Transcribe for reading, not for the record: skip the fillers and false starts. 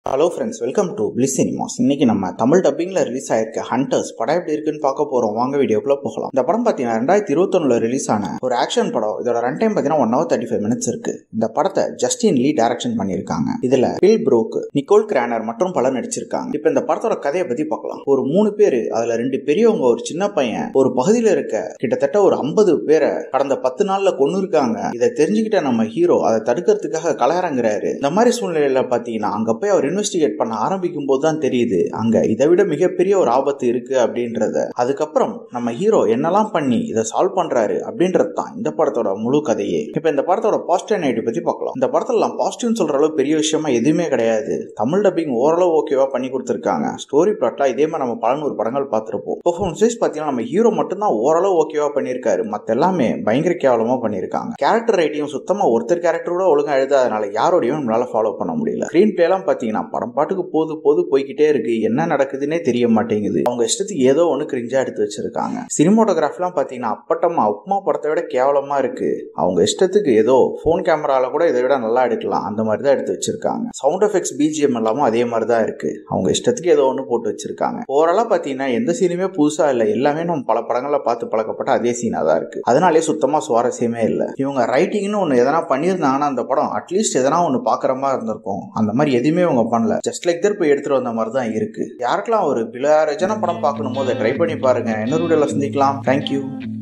Hello friends, welcome to Bliss Cinemas. இன்னைக்கு நம்ம தமிழ் டப்பிங்ல ரிலீஸ் ஆயிருக்க ஹண்டர்ஸ் படம் எப்படி இருக்குன்னு பார்க்க போறோம். வாங்க வீடியோக்குள்ள போகலாம். இந்த படம் பாத்தீங்கன்னா 2021 ரிலீஸ் ஆன ஒரு ஆக்ஷன் படம். இதோட ரன் டைம் பாத்தீங்கன்னா 1 hour 35 minutes இருக்கு. இந்த படத்தை ஜஸ்டின் லீ டைரக்ஷன் பண்ணிருக்காங்க. இதுல பில் ப்ரோக், நிக்கோல் கிரானர் மற்றும் பலர் நடிச்சிருக்காங்க. இப்ப இந்த படத்தோட கதையை பத்தி பார்க்கலாம். ஒரு 3 பேரு, அதுல 2 பெரியவங்க, ஒரு சின்ன பையன், ஒரு பகுதியில இருக்க கிட்டத்தட்ட ஒரு 50 பேரை கடந்த 10 நாள்ல கொன்னு இருக்காங்க. இதை தெரிஞ்சுக்கிட்ட நம்ம ஹீரோ அதை தடுக்கிறதுக்காக களமிறங்குறாரு. இந்த மாதிரி சூழ்நிலையில பாத்தீங்கன்னா அங்க போய் அவர் இன்வெஸ்டிகேட் பண்ண ஆரம்பிக்கும் போது தான் தெரியுது அங்க இதை விட மிகப்பெரிய ஒரு ஆபத்து இருக்கு அப்படின்றத. அதுக்கப்புறம் நம்ம ஹீரோ என்னெல்லாம் பண்ணி இதை சால்வ் பண்றாரு அப்படின்றது தான் இந்த படத்தோட முழு கதையே. இப்ப இந்த படத்தோட பாசிட்டிவ் நெகட்டிவ் பத்தி பார்க்கலாம். இந்த படத்துல பாசிட்டிவ் சொல்ற அளவு பெரிய விஷயமா எதுவுமே கிடையாது. தமிழ் டப்பிங் ஓரளவு ஓகேவா பண்ணி கொடுத்திருக்காங்க. ஸ்டோரி பிளாட்ல இதே மாதிரி நம்ம 100 படங்கள் பார்த்திருப்போம். பெர்ஃபார்மன்ஸ் வைஸ் பாத்தீங்கன்னா நம்ம ஹீரோ மட்டும் தான் ஓரளவு ஓகேவா பண்ணிருக்காரு. மத்த எல்லாமே பயங்கர கேவலமா பண்ணிருக்காங்க. கேரக்டர் ரைட்டிங் சுத்தமா ஒருத்தர் கேரக்டர் கூட ஒழுங்கா எழுதாதனால யாரோடையும் நம்மளால ஃபாலோ பண்ண முடியல. ஸ்கிரீன் பிளே எல்லாம் பாத்தீங்கன்னா படம் பாட்டுக்கு போது போய்கிட்டே இருக்கு. என்ன நடக்குதுன்னே தெரிய மாட்டேங்குது. அவங்க இஷ்டத்துக்கு ஏதோ ஒண்ணு கிரிஞ்சா எடுத்து வச்சிருக்காங்க. சினிமோட்டோகிராஃபிலாம் பாத்தீங்கன்னா அப்பட்டமா உப்மா படத்தை விட கேவலமா இருக்கு. அவங்க இஷ்டத்துக்கு ஏதோ போன் கேமரால கூட இதை விட நல்லா எடுக்கலாம், அந்த மாதிரி தான் எடுத்து வச்சிருக்காங்க. சவுண்ட் எஃபெக்ட்ஸ், பிஜிஎம் எல்லாமே அதே மாதிரி தான் இருக்கு. அவங்க இஷ்டத்துக்கு ஏதோ ஒண்ணு போட்டு வச்சிருக்காங்க. ஓவராலா பாத்தீங்கன்னா எந்த சீனுமே புதுசா இல்ல. எல்லாமே நம்ம பல படங்கள்ல பார்த்து பழக்கப்பட்ட அதே சீனா தான் இருக்கு. அதனாலே சுத்தமா சுவாரஸ்யமே இல்ல. இவங்க ரைட்டிங்னு ஒண்ணு எதனா பண்ணியிருந்தாங்கன்னா அந்த படம் அட்லீஸ்ட் எதனா ஒண்ணு பாக்குற மாதிரி இருந்திருக்கும். அந்த மாதிரி எதுவுமே இவங்க பண்ணல. ஜஸ்ட் லைக் தட் போய் எடுத்துட்டு வந்த மாதிரி தான் இருக்கு. யாருக்கெல்லாம் ஒரு பில ரஜன படம் பார்க்கணும் போது ட்ரை பண்ணி பாருங்க. இன்னொரு வீடியோல சந்திக்கலாம். தேங்க்யூ.